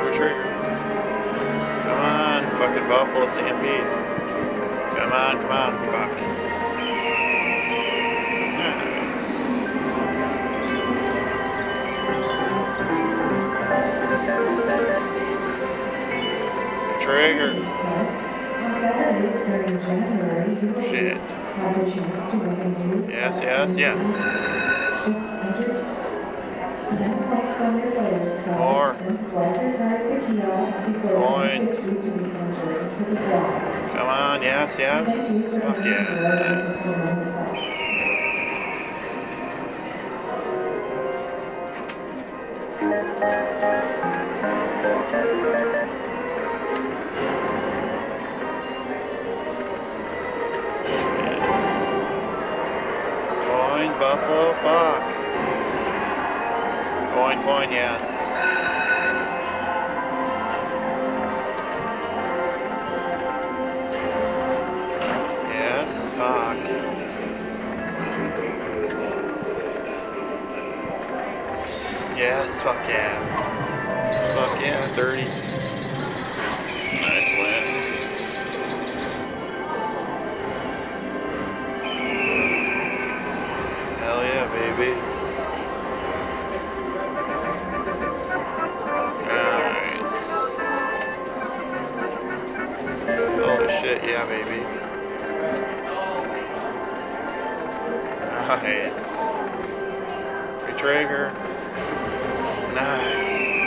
trigger, trigger. Come on, fucking Buffalo Stampede. Come on, fuck. Nice. Trigger. Shit. Yes, yes, yes. More coins. Come on, yes, yes. Fuck yeah. Coin, Buffalo, fuck. Coin, yes. Yes, fuck. Yes, fuck yeah. Fuck yeah, 30s. Nice win. Hell yeah, baby. Nice. Holy shit, yeah, baby. Nice. Trigger. Nice.